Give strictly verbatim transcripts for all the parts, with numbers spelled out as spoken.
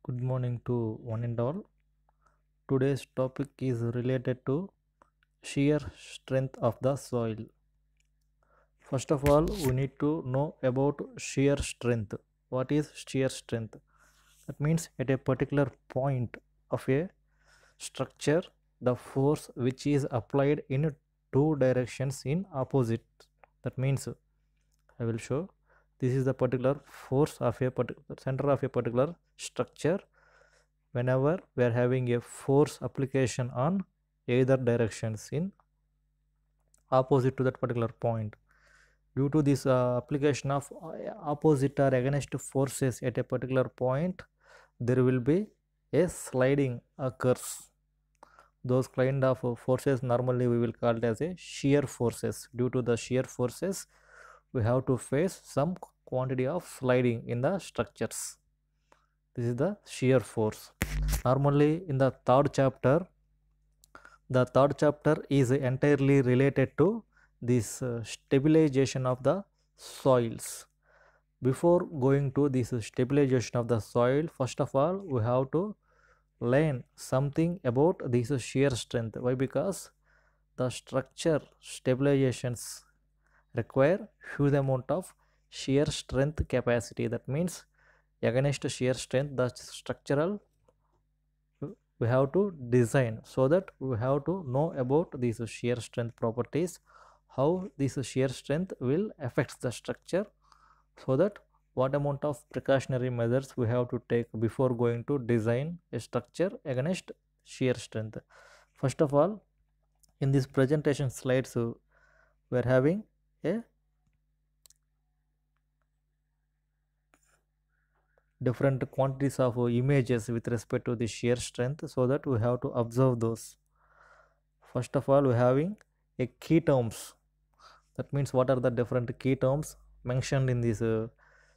Good morning to one and all. Today's topic is related to shear strength of the soil. First of all, we need to know about shear strength. What is shear strength? That means at a particular point of a structure, the force which is applied in two directions in opposite. That means I will show this is the particular force of a particular center of a particular structure whenever we are having a force application on either directions in opposite to that particular point. Due to this uh, application of uh, opposite or against forces at a particular point, there will be a sliding occurs. Those kind of uh, forces normally we will call it as a shear forces. Due to the shear forces, we have to face some quantity of sliding in the structures. This is the shear force. Normally in the third chapter, the third chapter is entirely related to this uh, stabilization of the soils. Before going to this stabilization of the soil, first of all we have to learn something about this shear strength. Why? Because the structure stabilizations require huge amount of shear strength capacity. That means against shear strength, the structural we have to design, so that we have to know about these shear strength properties, how this shear strength will affect the structure, so that what amount of precautionary measures we have to take before going to design a structure against shear strength. First of all, in this presentation slides, uh, we are having a different quantities of uh, images with respect to the shear strength, so that we have to observe those. First of all, we are having a key terms. That means what are the different key terms mentioned in these uh,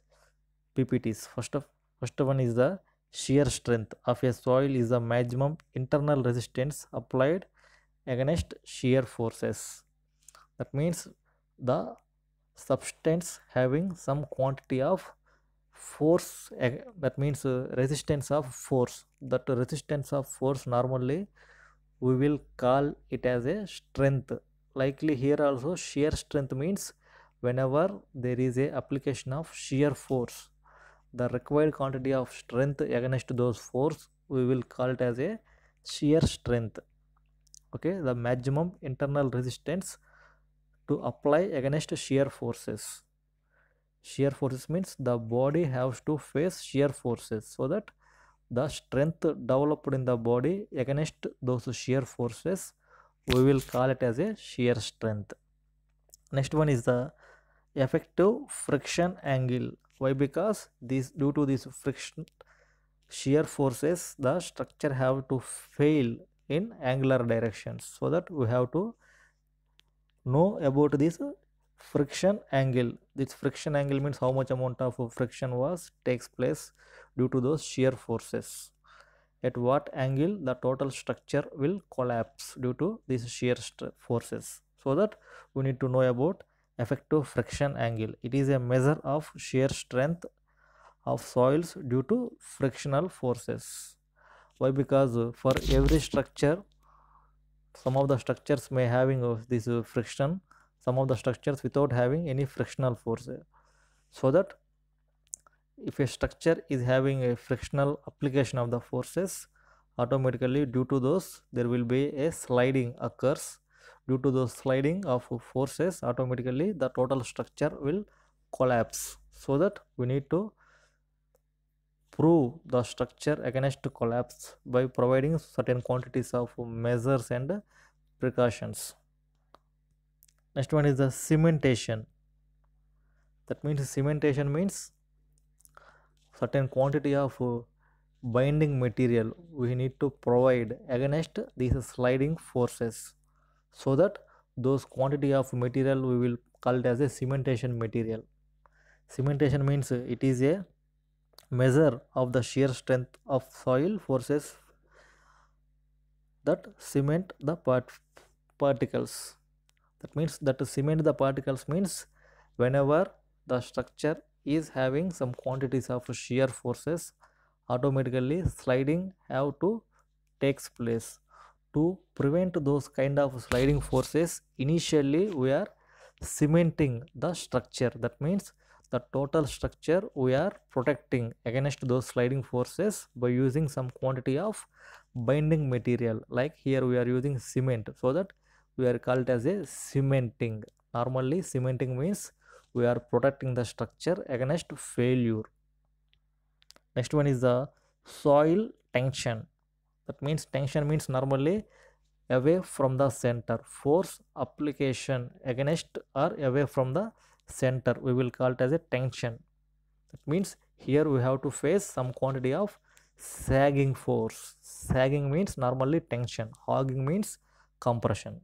P P Ts. First of first one is the shear strength of a soil is the maximum internal resistance applied against shear forces. That means the substance having some quantity of force, that means uh, resistance of force. That resistance of force normally we will call it as a strength. Likely here also shear strength means whenever there is a application of shear force, the required quantity of strength against those force we will call it as a shear strength. Okay, the maximum internal resistance to apply against shear forces. Shear forces means the body has to face shear forces, so that the strength developed in the body against those shear forces we will call it as a shear strength. Next one is the effective friction angle. Why? Because this due to this friction shear forces, the structure have to fail in angular directions, so that we have to know about this friction angle. This friction angle means how much amount of friction was takes place due to those shear forces. At what angle the total structure will collapse due to these shear forces, so that we need to know about effective friction angle. It is a measure of shear strength of soils due to frictional forces. Why? Because uh, for every structure, some of the structures may having uh, this uh, friction, some of the structures without having any frictional force. So that if a structure is having a frictional application of the forces, automatically due to those there will be a sliding occurs. Due to those sliding of forces, automatically the total structure will collapse. So that we need to prove the structure against collapse by providing certain quantities of measures and precautions. Next one is the cementation. That means cementation means certain quantity of uh, binding material we need to provide against these sliding forces, so that those quantity of material we will call it as a cementation material. Cementation means uh, it is a measure of the shear strength of soil forces that cement the part particles. That means that to cement the particles means whenever the structure is having some quantities of shear forces automatically sliding have to takes place. To prevent those kind of sliding forces, initially we are cementing the structure. That means the total structure we are protecting against those sliding forces by using some quantity of binding material. Like here we are using cement, so that we are called as a cementing. Normally cementing means we are protecting the structure against failure. Next one is the soil tension. That means tension means normally away from the center. Force application against or away from the center, we will call it as a tension. That means here we have to face some quantity of sagging force. Sagging means normally tension. Hogging means compression.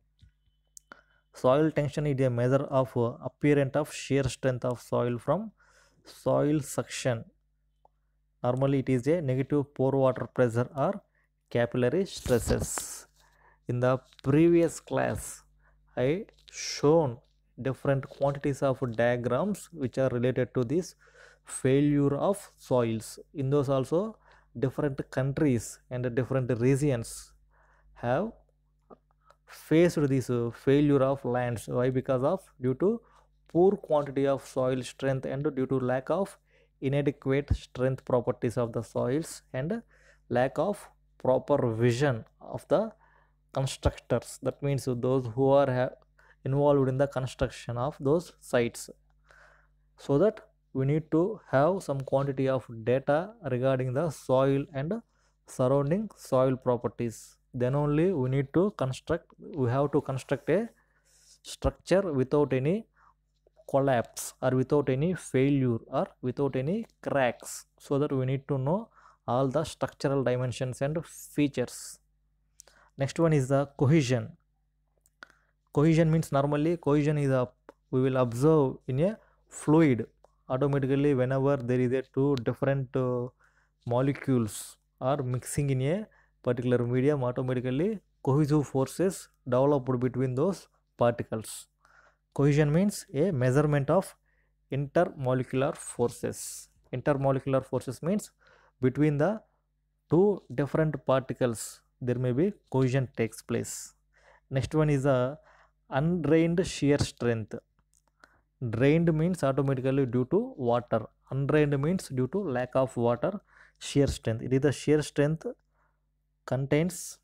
Soil tension is a measure of uh, apparent of shear strength of soil from soil suction. Normally it is a negative pore water pressure or capillary stresses. In the previous class, I shown different quantities of diagrams which are related to this failure of soils. In those also different countries and different regions have faced this uh, failure of lands. Why? Because of due to poor quantity of soil strength and due to lack of inadequate strength properties of the soils and lack of proper vision of the constructors. That means those who are involved in the construction of those sites. So that we need to have some quantity of data regarding the soil and surrounding soil properties. Then only we need to construct, we have to construct a structure without any collapse or without any failure or without any cracks. So that we need to know all the structural dimensions and features. Next one is the cohesion. Cohesion means normally cohesion is a we will observe in a fluid. Automatically whenever there is a two different uh, molecules are mixing in a particular medium, automatically cohesive forces developed between those particles. Cohesion means a measurement of intermolecular forces. Intermolecular forces means between the two different particles there may be cohesion takes place. Next one is a undrained shear strength. Drained means automatically due to water. Undrained means due to lack of water. Shear strength, it is the shear strength contains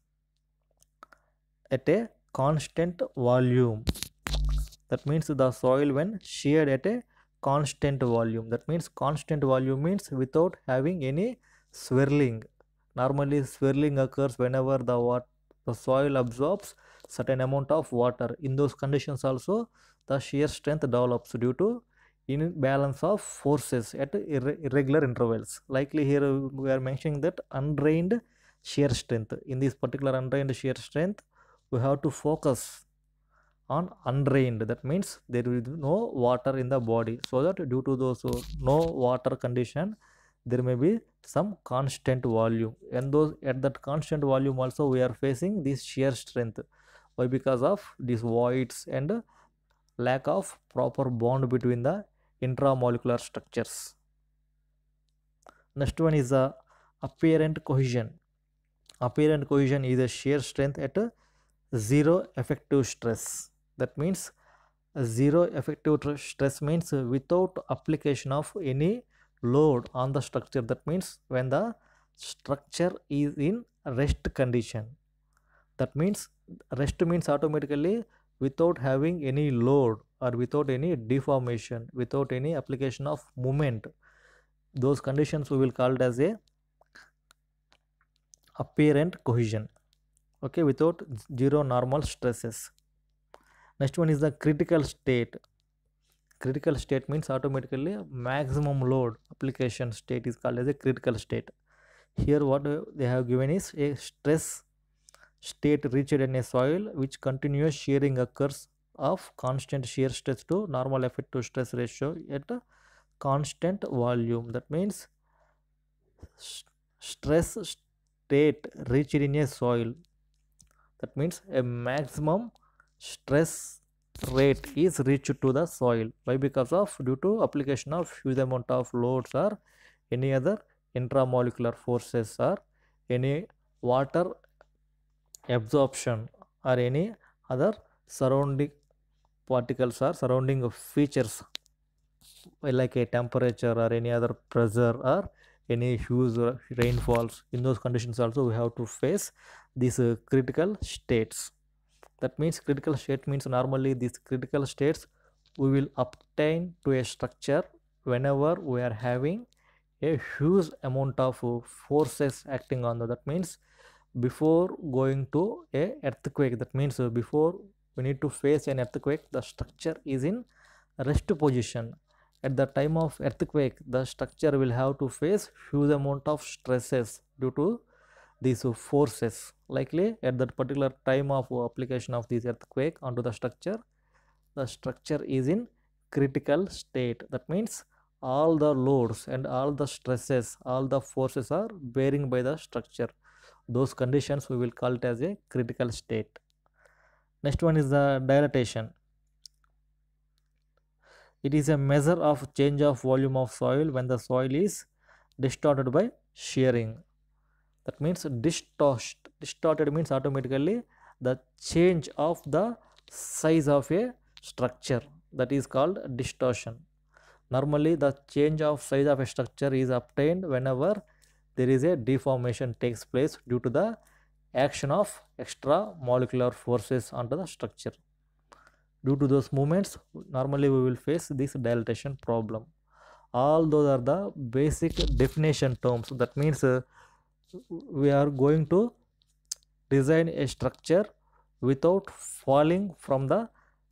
at a constant volume. That means the soil when sheared at a constant volume. That means constant volume means without having any swirling. Normally swirling occurs whenever the water, the soil absorbs certain amount of water. In those conditions also the shear strength develops due to imbalance of forces at irre irregular intervals. Likely here we are mentioning that undrained shear strength. In this particular undrained shear strength we have to focus on undrained. That means there is no water in the body, so that due to those uh, no water condition there may be some constant volume, and those at that constant volume also we are facing this shear strength. Why? Because of these voids and lack of proper bond between the intramolecular structures. Next one is the apparent cohesion. Apparent cohesion is a shear strength at a zero effective stress. That means zero effective stress means without application of any load on the structure. That means when the structure is in rest condition. That means rest means automatically without having any load or without any deformation, without any application of movement. Those conditions we will call it as a apparent cohesion. Okay, without zero normal stresses. Next one is the critical state. Critical state means automatically maximum load application state is called as a critical state. Here what they have given is a stress state reached in a soil which continuous shearing occurs of constant shear stress to normal effective stress ratio at a constant volume. That means stress state reached in a soil, that means a maximum stress rate is reached to the soil. Why? Because of due to application of huge amount of loads or any other intramolecular forces or any water absorption or any other surrounding particles or surrounding features like a temperature or any other pressure or any huge rainfalls. In those conditions also we have to face these uh, critical states. That means critical state means normally these critical states we will obtain to a structure whenever we are having a huge amount of uh, forces acting on that. That means before going to a earthquake, that means uh, before we need to face an earthquake, the structure is in rest position. At the time of earthquake, the structure will have to face huge amount of stresses due to these forces. Likely at that particular time of application of this earthquake onto the structure, the structure is in critical state. That means all the loads and all the stresses, all the forces are bearing by the structure. Those conditions we will call it as a critical state. Next one is the dilatation. It is a measure of change of volume of soil when the soil is distorted by shearing. That means distort, distorted means automatically the change of the size of a structure, that is called distortion. Normally the change of size of a structure is obtained whenever there is a deformation takes place due to the action of extra molecular forces onto the structure. Due to those movements, normally we will face this dilatation problem. All those are the basic definition terms. That means uh, we are going to design a structure without falling from the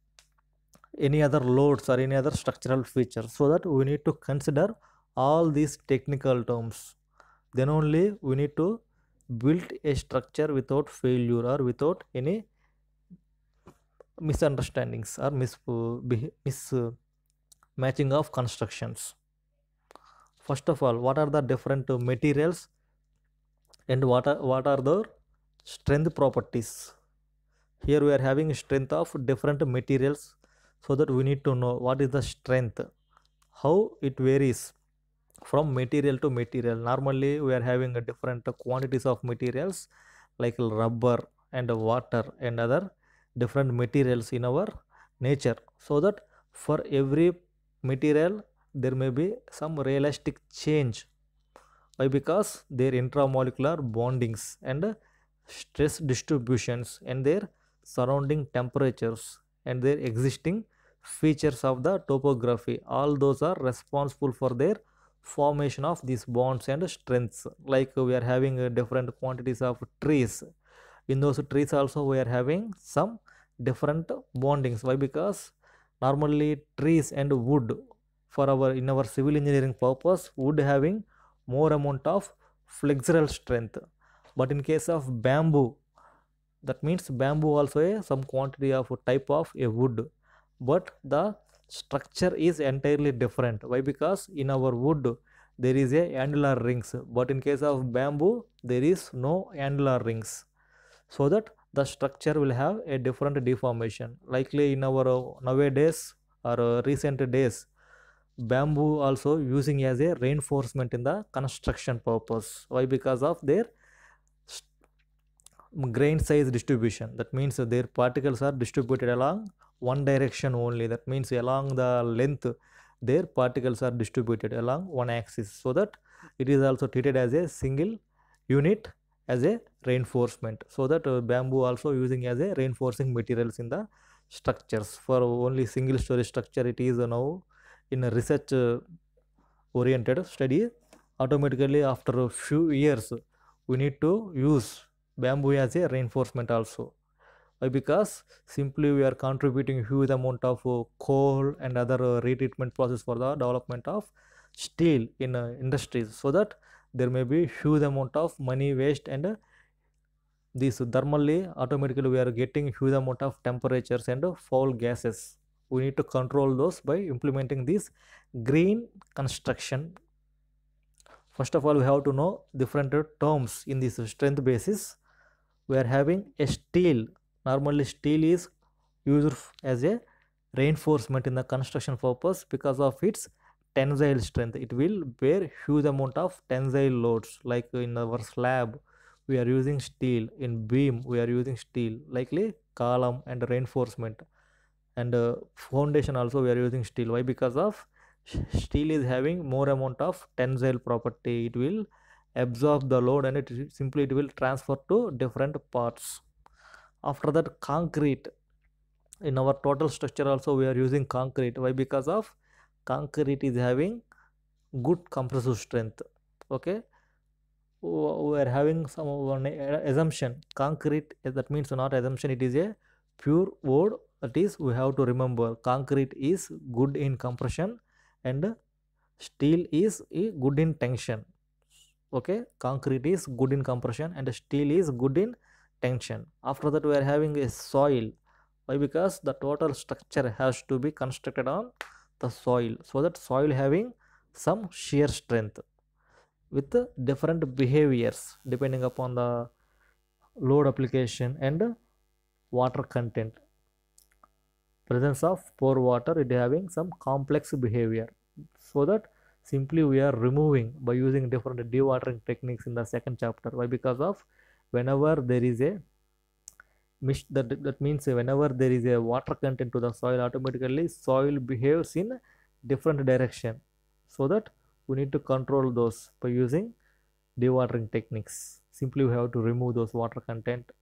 any other loads or any other structural features. So that we need to consider all these technical terms. Then only we need to build a structure without failure or without any misunderstandings or mis, mis uh, matching of constructions. First of all, what are the different uh, materials and what are, what are the strength properties? Here we are having strength of different materials, so that we need to know what is the strength, how it varies from material to material. Normally we are having a different quantities of materials like rubber and water and other different materials in our nature, so that for every material there may be some realistic change. Why? Because their intramolecular bondings and stress distributions and their surrounding temperatures and their existing features of the topography, all those are responsible for their formation of these bonds and strengths. Like we are having uh, different quantities of trees. In those trees also we are having some different bondings. Why? Because normally trees and wood, for our in our civil engineering purpose, wood having more amount of flexural strength. But in case of bamboo, that means bamboo also a some quantity of type of a wood, but the structure is entirely different. Why? Because in our wood there is a annular rings, but in case of bamboo there is no annular rings, so that the structure will have a different deformation. Likely in our uh, nowadays or uh, recent days, bamboo also using as a reinforcement in the construction purpose. Why? Because of their grain size distribution. That means their particles are distributed along one direction only. That means along the length their particles are distributed along one axis, so that it is also treated as a single unit as a reinforcement. So that uh, bamboo also using as a reinforcing materials in the structures. For only single story structure it is uh, now in a research uh, oriented study. Automatically after a few years we need to use bamboo as a reinforcement also. Why? Because simply we are contributing huge amount of uh, coal and other uh, retreatment process for the development of steel in uh, industries, so that there may be huge amount of money waste, and uh, this thermally automatically we are getting huge amount of temperatures and uh, foul gases. We need to control those by implementing this green construction. First of all, we have to know different uh, terms in this strength basis. We are having a steel. Normally steel is used as a reinforcement in the construction purpose because of its tensile strength. It will bear huge amount of tensile loads. Like in our slab we are using steel, in beam we are using steel, likely column and reinforcement, and uh, foundation also we are using steel. Why? Because of steel is having more amount of tensile property. It will absorb the load and it simply it will transfer to different parts. After that, concrete. In our total structure also we are using concrete. Why? Because of concrete is having good compressive strength. Okay, we are having some one assumption. Concrete, that means not assumption, it is a pure word. That is, we have to remember concrete is good in compression and steel is good in tension. Okay, concrete is good in compression and steel is good in tension. After that, we are having a soil. Why? Because the total structure has to be constructed on the soil, so that soil having some shear strength with different behaviors depending upon the load application and water content. Presence of pore water, it having some complex behavior, so that simply we are removing by using different dewatering techniques in the second chapter. Why? Because of whenever there is a that, that means whenever there is a water content to the soil, automatically soil behaves in different direction, so that we need to control those by using dewatering techniques. Simply we have to remove those water content.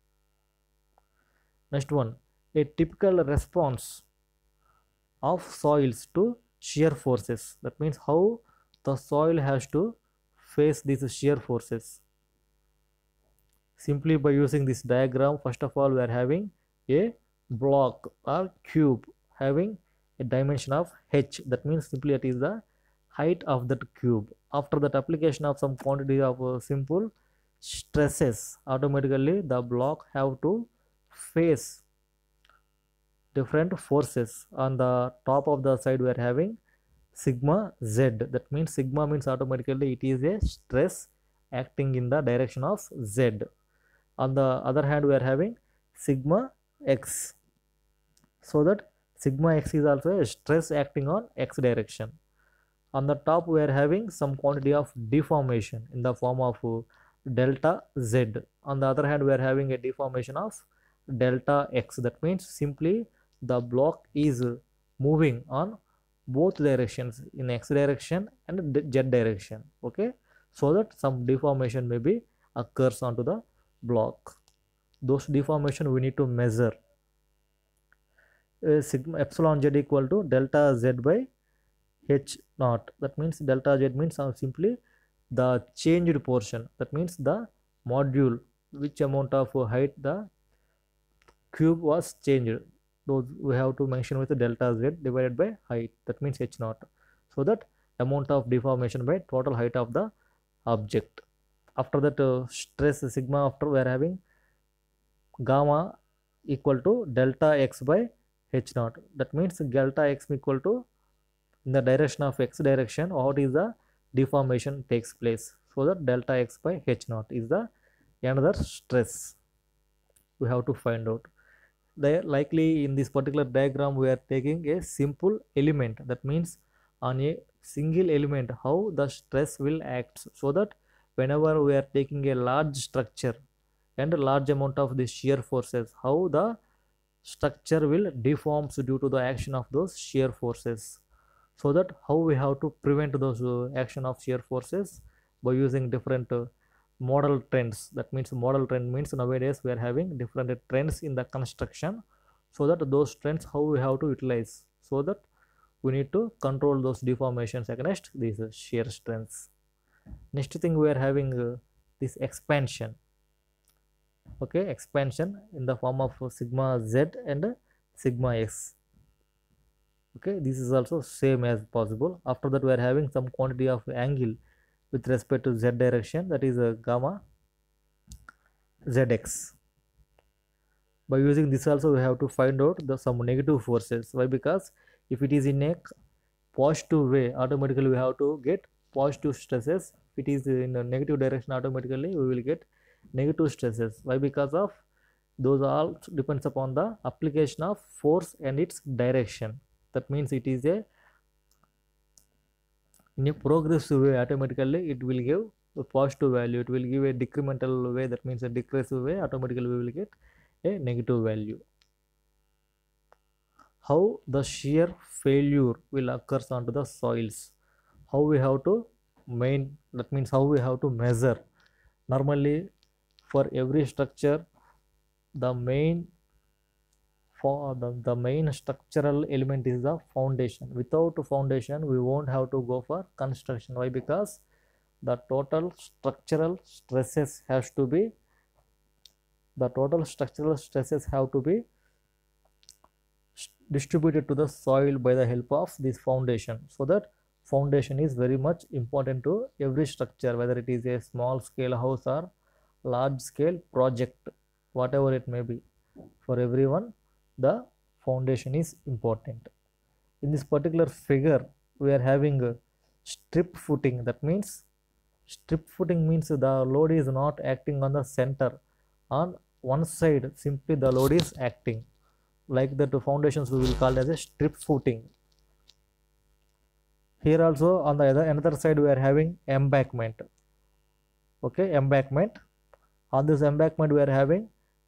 Next one, a typical response of soils to shear forces. That means how the soil has to face these shear forces. Simply by using this diagram, first of all we are having a block or cube having a dimension of h. That means simply it is the height of that cube. After that application of some quantity of uh, simple stresses, automatically the block have to face different forces. On the top of the side we are having sigma z. That means sigma means automatically it is a stress acting in the direction of z. On the other hand we are having sigma x, so that sigma x is also a stress acting on x direction. On the top we are having some quantity of deformation in the form of delta z. On the other hand we are having a deformation of delta x. That means simply the block is moving on both directions, in x direction and z direction. Okay, so that some deformation maybe occurs onto the block. Those deformation we need to measure. Uh, sigma epsilon z equal to delta z by h naught. That means delta z means simply the changed portion. That means the module, which amount of height the cube was changed. Those we have to mention with delta z divided by height. That means h naught. So that amount of deformation by total height of the object. After that, uh, stress sigma, after we are having gamma equal to delta x by h naught. That means delta x equal to, in the direction of x direction, what is the deformation takes place. So that delta x by h naught is the another stress we have to find out. There likely in this particular diagram we are taking a simple element. That means on a single element how the stress will act, so that whenever we are taking a large structure and a large amount of the shear forces, how the structure will deforms due to the action of those shear forces. So that how we have to prevent those uh, action of shear forces by using different uh, model trends. That means model trend means nowadays we are having different trends in the construction, so that those trends how we have to utilize, so that we need to control those deformations against these uh, shear strengths. Next thing we are having uh, this expansion. Okay, expansion in the form of uh, sigma z and uh, sigma x. Okay, this is also same as possible. After that we are having some quantity of angle with respect to z direction, that is a gamma zx. By using this also we have to find out the some negative forces. Why? Because if it is in a positive way, automatically we have to get positive stresses. If it is in a negative direction, automatically we will get negative stresses. Why? Because of those all depends upon the application of force and its direction. That means it is a In a progressive way, automatically it will give a positive value. It will give a decremental way, that means a decreasive way, automatically we will get a negative value. How the shear failure will occurs onto the soils. How we have to main, that means how we have to measure. Normally for every structure, the main for the, the main structural element is the foundation. Without foundation we won't have to go for construction. Why? Because the total structural stresses has to be the total structural stresses have to be distributed to the soil by the help of this foundation. So that foundation is very much important to every structure, whether it is a small scale house or large scale project, whatever it may be. For everyone, the foundation is important. In this particular figure, we are having a strip footing. That means strip footing means the load is not acting on the center. On one side, simply the load is acting. Like that, the foundations we will call as a strip footing. Here also on the other another side we are having embankment. Okay, embankment. On this embankment we are having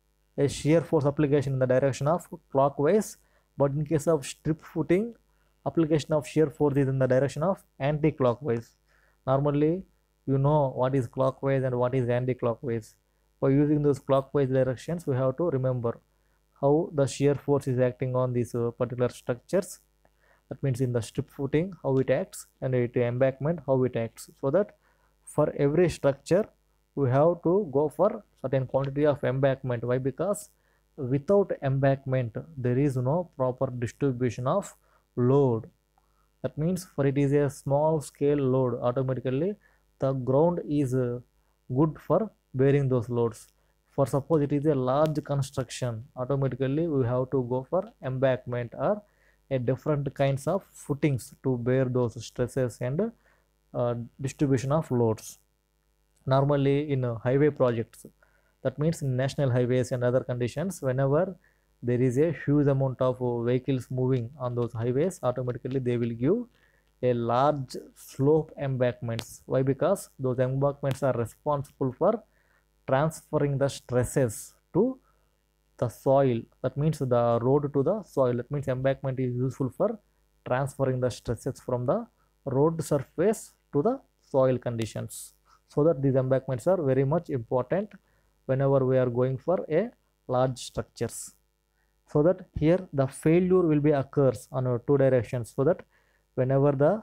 a shear force application in the direction of clockwise, but in case of strip footing, application of shear force is in the direction of anti-clockwise. Normally you know what is clockwise and what is anti-clockwise. By using those clockwise directions, we have to remember how the shear force is acting on these uh, particular structures. That means in the strip footing how it acts, and at embankment how it acts. So that for every structure we have to go for certain quantity of embankment. Why? Because without embankment there is no proper distribution of load. That means for it is a small scale load, automatically the ground is uh, good for bearing those loads. For suppose it is a large construction, automatically we have to go for embankment or a different kinds of footings to bear those stresses and uh, distribution of loads. Normally in uh, highway projects, that means in national highways and other conditions, whenever there is a huge amount of uh, vehicles moving on those highways, automatically they will give a large slope embankments. Why? Because those embankments are responsible for transferring the stresses to the soil. That means the road to the soil. That means embankment is useful for transferring the stresses from the road surface to the soil conditions. So that these embankments are very much important whenever we are going for a large structures. So that here the failure will be occurs on uh, two directions. So that whenever the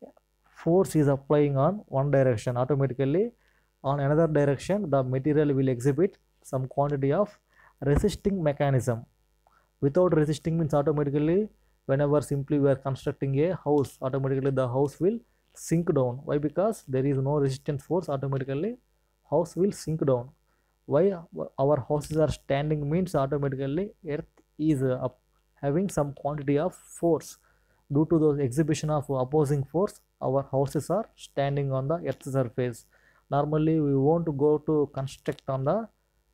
force is applying on one direction, automatically on another direction the material will exhibit some quantity of resisting mechanism. Without resisting means automatically whenever simply we are constructing a house, automatically the house will sink down. Why? Because there is no resistance force, automatically house will sink down. Why? Our houses are standing means automatically earth is uh, up, having some quantity of force. Due to the exhibition of opposing force, our houses are standing on the earth surface. Normally we won't go to construct on the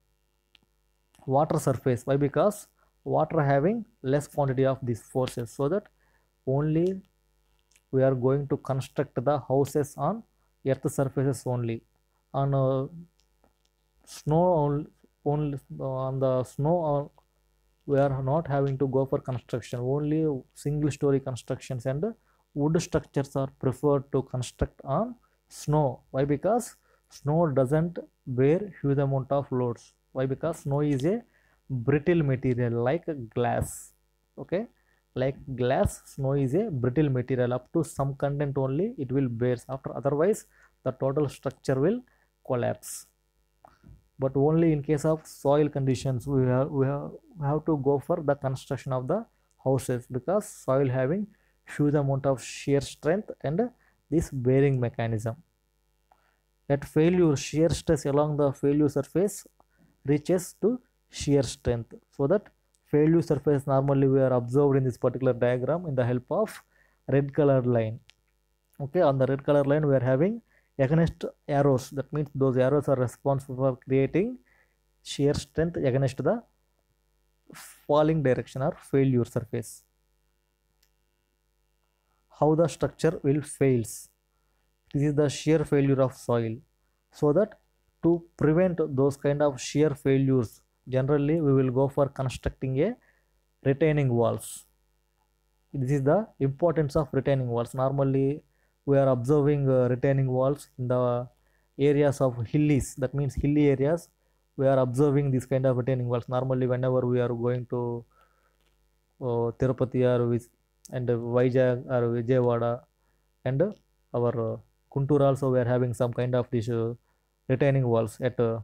water surface. Why? Because water having less quantity of these forces. So that only we are going to construct the houses on earth surfaces only. On uh, snow only, on the snow uh, we are not having to go for construction. Only single story constructions and wood structures are preferred to construct on snow. Why? Because snow doesn't bear huge amount of loads. Why? Because snow is a brittle material like glass. Okay, like glass, snow is a brittle material. Up to some content only it will bear, after otherwise the total structure will collapse. But only in case of soil conditions we have, we have, we have to go for the construction of the houses, because soil having huge amount of shear strength and this bearing mechanism. At failure, shear stress along the failure surface reaches to shear strength. So that failure surface normally we are observed in this particular diagram in the help of red color line. Okay, on the red color line we are having against arrows. That means those arrows are responsible for creating shear strength against the falling direction or failure surface. How the structure will fails. This is the shear failure of soil. So that to prevent those kind of shear failures, generally we will go for constructing a retaining walls. This is the importance of retaining walls. Normally we are observing uh, retaining walls in the areas of hillies, that means hilly areas. We are observing this kind of retaining walls normally whenever we are going to uh, Tirupati or with, and Vizag or Vijayawada, and our uh, Kuntur also we are having some kind of this uh, retaining walls at uh,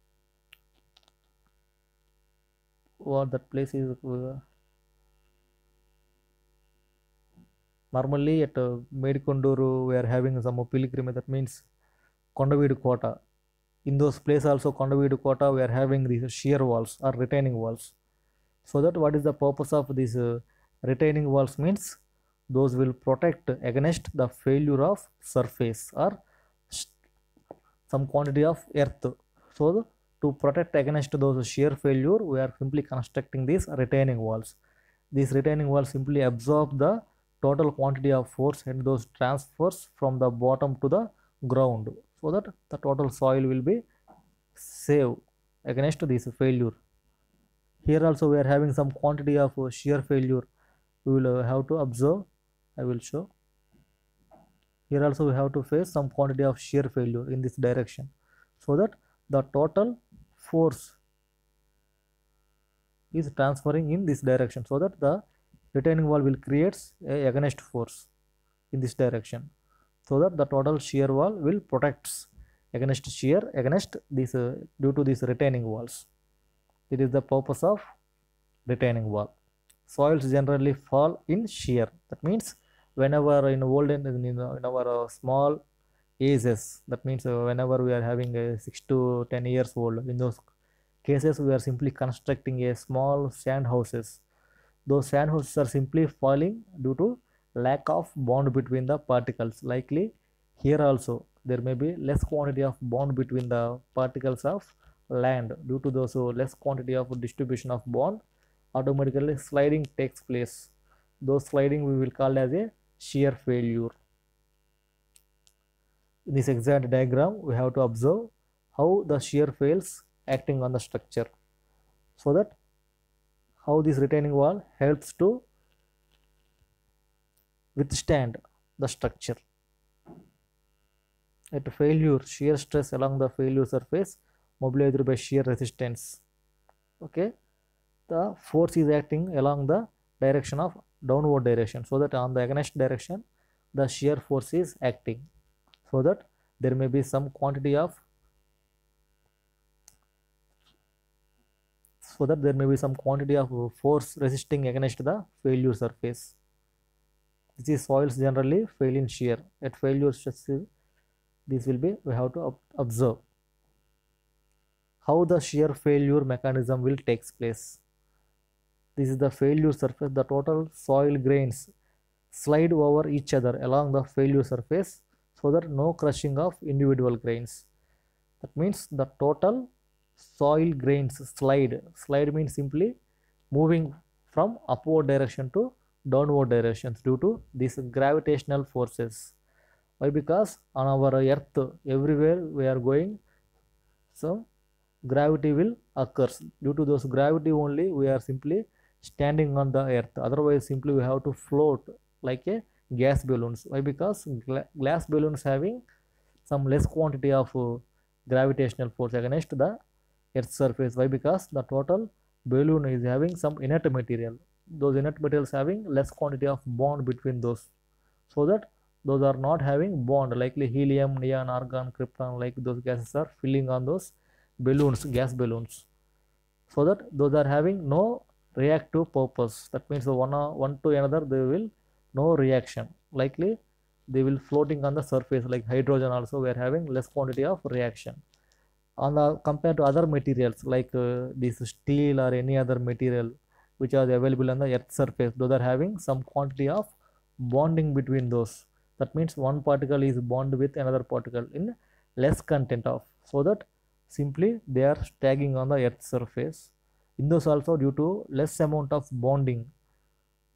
what that place is uh, normally at uh, Medikonduru we are having some pilgrimage, that means Kondavidu Kota. In those places also Kondavidu Kota we are having these shear walls or retaining walls. So that what is the purpose of these uh, retaining walls means those will protect against the failure of surface or some quantity of earth. So to protect against those shear failure we are simply constructing these retaining walls. These retaining walls simply absorb the total quantity of force and those transfers from the bottom to the ground, so that the total soil will be saved against this failure. Here also we are having some quantity of shear failure. We will uh, have to observe. I will show. Here also we have to face some quantity of shear failure in this direction, so that the total force is transferring in this direction, so that the retaining wall will create a against force in this direction, so that the total shear wall will protects against shear against this uh, due to these retaining walls. It is the purpose of retaining wall. Soils generally fall in shear. That means whenever in olden in, in our uh, small ages, that means uh, whenever we are having a six to ten years old, in those cases we are simply constructing a small sand houses. Those sand houses are simply falling due to lack of bond between the particles. Likely here also there may be less quantity of bond between the particles of land. Due to those uh, less quantity of distribution of bond, automatically sliding takes place. Those sliding we will call as a shear failure. In this exact diagram we have to observe how the shear fails acting on the structure, so that how this retaining wall helps to withstand the structure. At failure, shear stress along the failure surface mobilized by shear resistance. Okay, the force is acting along the direction of downward direction, so that on the against direction the shear force is acting, so that there may be some quantity of so that there may be some quantity of force resisting against the failure surface. This is soils generally fail in shear. At failure stress, this will be we have to observe how the shear failure mechanism will takes place. This is the failure surface. The total soil grains slide over each other along the failure surface, so that no crushing of individual grains. That means the total soil grains slide. Slide means simply moving from upward direction to downward directions due to these gravitational forces. Why? Because on our earth everywhere we are going, so gravity will occurs. Due to those gravity only we are simply standing on the earth. Otherwise simply we have to float like a gas balloons. Why? Because gla glass balloons having some less quantity of uh, gravitational force against the earth's surface. Why? Because the total balloon is having some inert material. Those inert materials having less quantity of bond between those, so that those are not having bond, likely helium, neon, argon, krypton, like those gases are filling on those balloons, gas balloons, so that those are having no reactive purpose. That means one, one to another they will no reaction, likely they will floating on the surface. Like hydrogen also we are having less quantity of reaction on the compared to other materials like uh, this steel or any other material which are available on the earth surface. Those are having some quantity of bonding between those. That means one particle is bond with another particle in less content of, so that simply they are stacking on the earth surface. In those also due to less amount of bonding,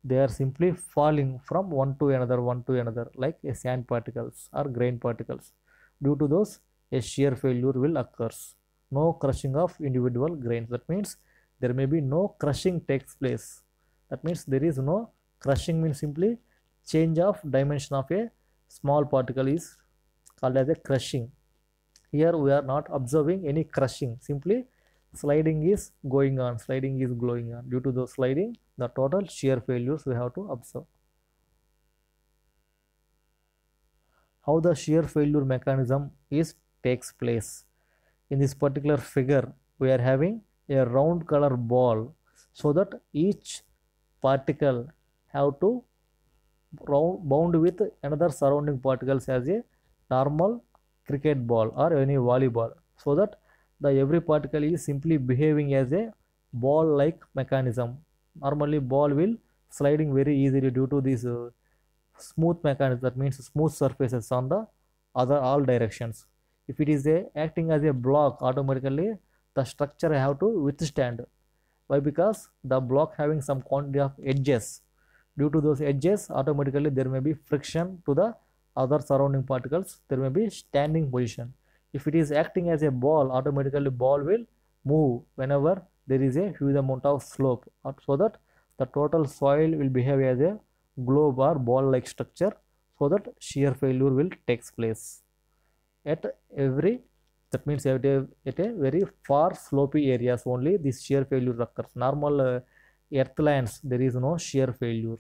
they are simply falling from one to another one to another like a sand particles or grain particles. Due to those, a shear failure will occurs. No crushing of individual grains. That means there may be no crushing takes place. That means there is no crushing, means simply change of dimension of a small particle is called as a crushing. Here we are not observing any crushing, simply sliding is going on, sliding is going on. Due to the sliding, the total shear failures we have to observe. How the shear failure mechanism is takes place? In this particular figure, we are having a round color ball, so that each particle have to round, bound with another surrounding particles as a normal cricket ball or any volleyball, so that the every particle is simply behaving as a ball like mechanism. Normally ball will sliding very easily due to this uh, smooth mechanism, that means smooth surfaces on the other all directions. If it is a acting as a block, automatically the structure have to withstand. Why? Because the block having some quantity of edges. Due to those edges, automatically there may be friction to the other surrounding particles, there may be standing position. If it is acting as a ball, automatically ball will move whenever there is a huge amount of slope, so that the total soil will behave as a globe or ball like structure, so that shear failure will takes place at every, that means at a, at a very far slopy areas only this shear failure occurs. Normal uh, earthlands there is no shear failure.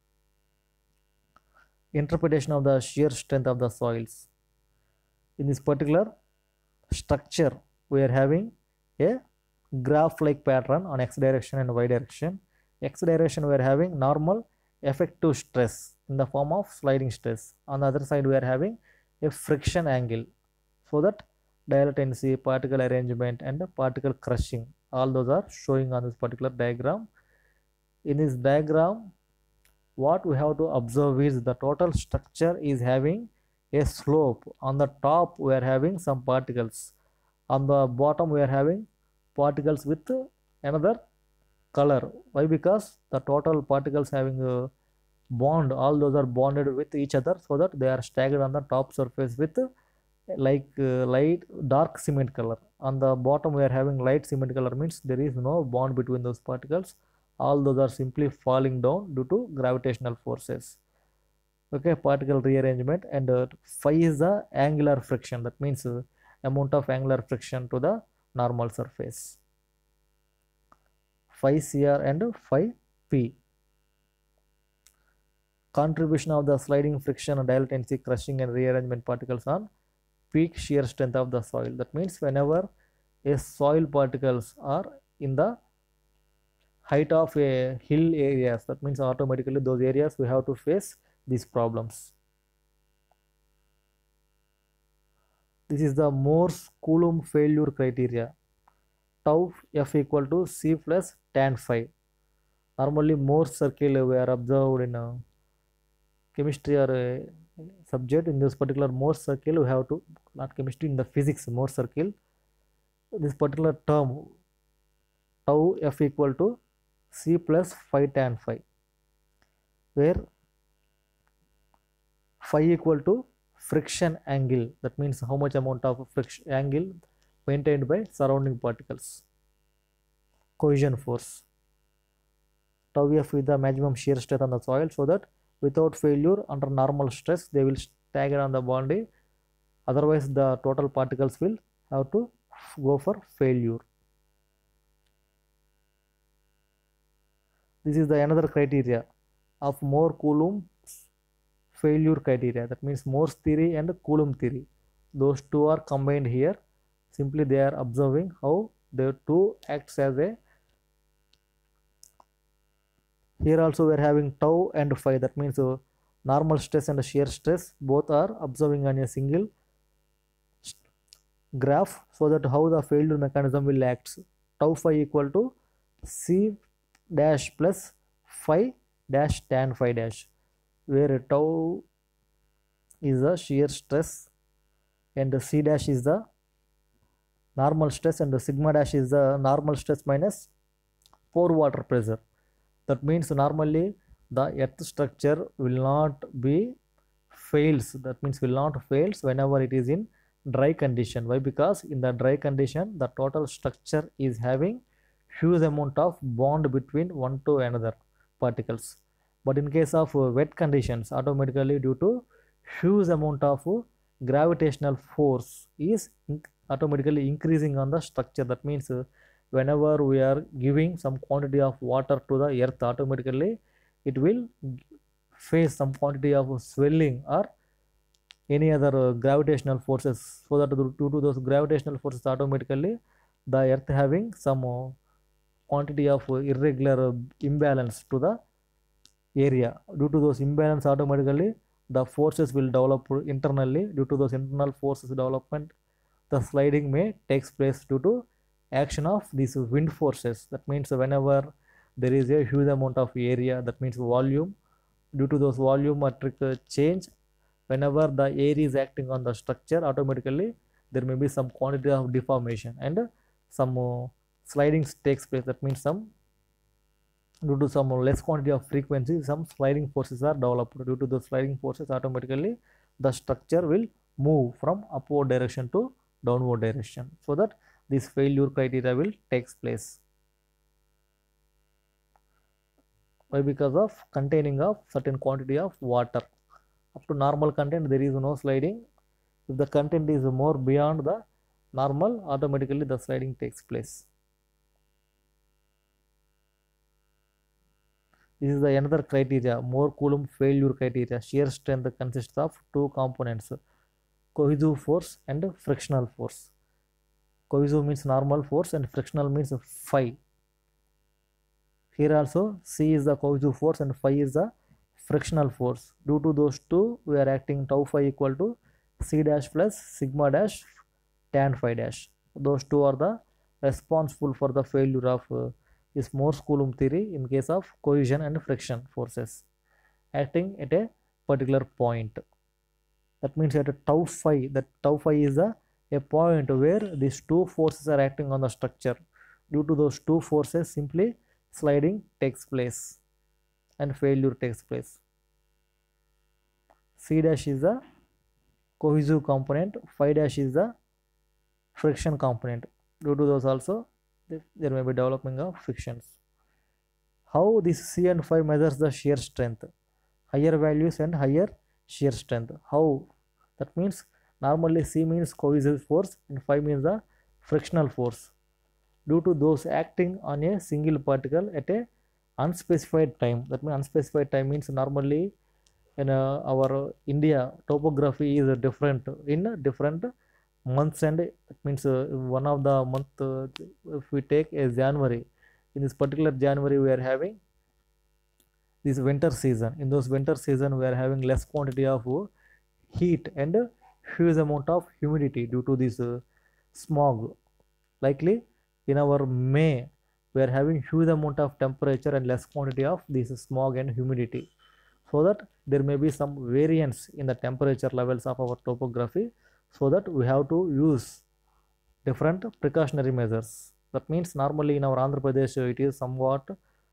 Interpretation of the shear strength of the soils. In this particular structure, we are having a graph like pattern on x direction and y direction. X direction we are having normal effective stress in the form of sliding stress. On the other side we are having a friction angle, so that dilatancy, particle arrangement and particle crushing, all those are showing on this particular diagram. In this diagram, what we have to observe is the total structure is having a slope. On the top we are having some particles, on the bottom we are having particles with another color. Why? Because the total particles having a bond, all those are bonded with each other, so that they are staggered on the top surface with like uh, light dark cement color. On the bottom we are having light cement color, means there is no bond between those particles, all those are simply falling down due to gravitational forces. Okay, particle rearrangement. And uh, phi is the angular friction, that means uh, amount of angular friction to the normal surface. Phi C R and phi P. Contribution of the sliding friction, dilatancy, crushing and rearrangement particles on peak shear strength of the soil. That means whenever a soil particles are in the height of a hill areas, that means automatically those areas we have to face these problems. This is the Morse Coulomb failure criteria. Tau F equal to C plus tan phi. Normally Morse circle we are observed in a chemistry or a subject. In this particular Morse circle we have to, not chemistry, in the physics Morse circle, this particular term tau F equal to C plus phi tan phi, where phi equal to friction angle, that means how much amount of friction angle maintained by surrounding particles. Cohesion force. Tau F is the maximum shear strength on the soil, so that without failure under normal stress they will stagger on the boundary, otherwise the total particles will have to go for failure. This is the another criteria of Morse Coulomb failure criteria, that means Morse theory and Coulomb theory, those two are combined here. Simply they are observing how the two acts as a, here also we are having tau and phi, that means uh, normal stress and shear stress both are observing on a single graph, so that how the failure mechanism will act. Tau phi equal to C dash plus phi dash tan phi dash, where tau is the shear stress and C dash is the normal stress and the sigma dash is the normal stress minus pore water pressure. That means normally the earth structure will not be fails, that means will not fails whenever it is in dry condition. Why? Because in the dry condition the total structure is having huge amount of bond between one to another particles. But in case of uh, wet conditions, automatically due to huge amount of uh, gravitational force is in automatically increasing on the structure. That means uh, whenever we are giving some quantity of water to the earth, automatically it will face some quantity of swelling or any other uh, gravitational forces, so that due to those gravitational forces automatically the earth having some uh, quantity of uh, irregular uh, imbalance to the area. Due to those imbalance, automatically the forces will develop internally. Due to those internal forces development, the sliding may takes place due to action of these wind forces. That means whenever there is a huge amount of area, that means volume, due to those volumetric uh, change, whenever the air is acting on the structure, automatically there may be some quantity of deformation and some uh, sliding takes place. That means some due to some less quantity of frequency, some sliding forces are developed. Due to the sliding forces, automatically the structure will move from upward direction to downward direction, so that this failure criteria will takes place. Why? Because of containing of certain quantity of water. Up to normal content there is no sliding. If the content is more beyond the normal, automatically the sliding takes place. This is the another criteria, Mohr Coulomb failure criteria. Shear strength consists of two components, cohesive force and frictional force. Cohesive means normal force and frictional means phi. Here also C is the cohesive force and phi is the frictional force. Due to those two, we are acting tau phi equal to C dash plus sigma dash tan phi dash. Those two are the responsible for the failure of uh, is Morse Coulomb theory in case of cohesion and friction forces acting at a particular point. That means at a tau phi, that tau phi is a, a point where these two forces are acting on the structure. Due to those two forces, simply sliding takes place and failure takes place. C dash is the cohesive component, phi dash is the friction component. Due to those also there may be developing of frictions. How this C and phi measures the shear strength? Higher values and higher shear strength. How? That means normally C means cohesive force and phi means the frictional force. Due to those acting on a single particle at a unspecified time. That means unspecified time means normally in uh, our India topography is different in different months, and it means uh, one of the month uh, if we take a January, in this particular January we are having this winter season. In those winter season we are having less quantity of uh, heat and uh, huge amount of humidity due to this uh, smog. Likely in our May we are having huge amount of temperature and less quantity of this smog and humidity, so that there may be some variance in the temperature levels of our topography, so that we have to use different precautionary measures. That means normally in our Andhra Pradesh it is somewhat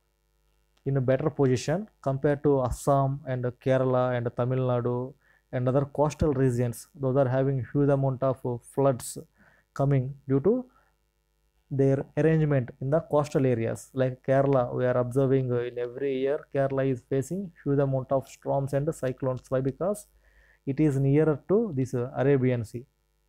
in a better position compared to Assam and Kerala and Tamil Nadu and other coastal regions. Those are having huge amount of floods coming due to their arrangement in the coastal areas. Like Kerala, we are observing in every year Kerala is facing huge amount of storms and cyclones. Why? Because it is nearer to this uh, Arabian Sea.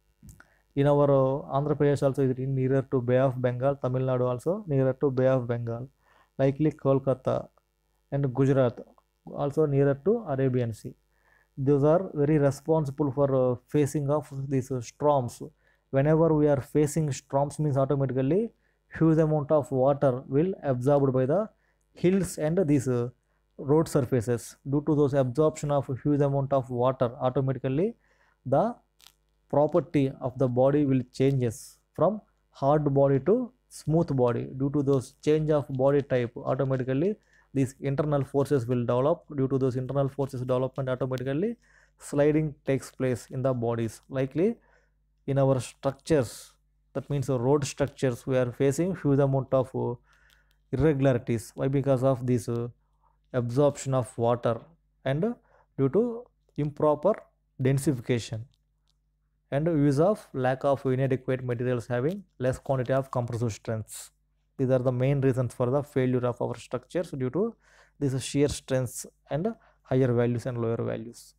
In our uh, Andhra Pradesh also is nearer to Bay of Bengal, Tamil Nadu also nearer to Bay of Bengal, likely Kolkata and Gujarat also nearer to Arabian Sea. Those are very responsible for uh, facing of these uh, storms. Whenever we are facing storms means automatically huge amount of water will absorbed by the hills and these uh, road surfaces. Due to those absorption of huge amount of water, automatically the property of the body will changes from hard body to smooth body. Due to those change of body type, automatically these internal forces will develop. Due to those internal forces development, automatically sliding takes place in the bodies. Likely in our structures, that means the road structures, we are facing huge amount of uh, irregularities. Why? Because of this uh, absorption of water and due to improper densification and use of lack of inadequate materials having less quantity of compressive strengths. These are the main reasons for the failure of our structures due to these shear strengths and higher values and lower values.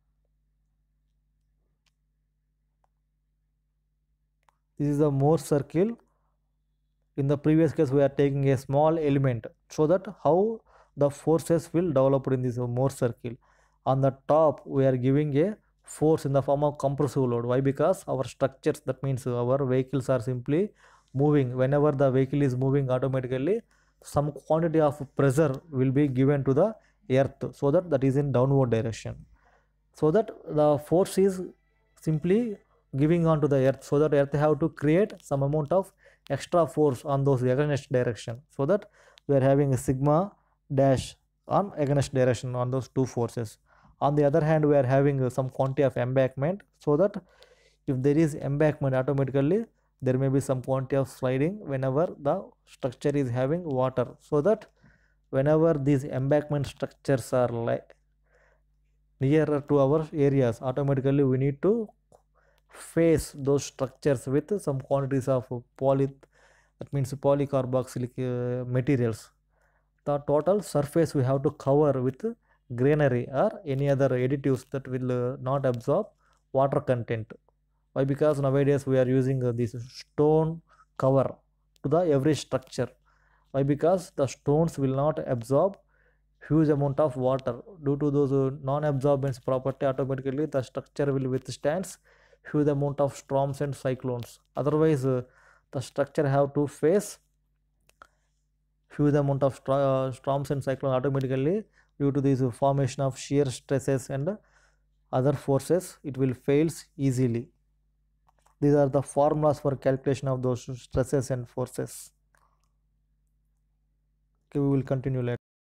This is the Morse circle. In the previous case, we are taking a small element so that how the forces will develop in this Morse circle. On the top, we are giving a force in the form of compressive load. Why? Because our structures, that means our vehicles are simply moving. Whenever the vehicle is moving, automatically some quantity of pressure will be given to the earth, so that that is in downward direction. So that the force is simply giving on to the earth, so that earth have to create some amount of extra force on those against direction, so that we are having a sigma dash on against direction on those two forces. On the other hand, we are having some quantity of embankment, so that if there is embankment, automatically there may be some quantity of sliding whenever the structure is having water, so that whenever these embankment structures are like nearer to our areas, automatically we need to face those structures with some quantities of poly, that means polycarboxylic uh, materials. The total surface we have to cover with granary or any other additives that will uh, not absorb water content. Why? Because nowadays we are using uh, this stone cover to the every structure. Why? Because the stones will not absorb huge amount of water. Due to those uh, non-absorbance property, automatically the structure will withstand huge amount of storms and cyclones. Otherwise, uh, the structure have to face huge amount of uh, storms and cyclones automatically due to this formation of shear stresses and other forces. It will fails easily. These are the formulas for calculation of those stresses and forces. Okay, we will continue later.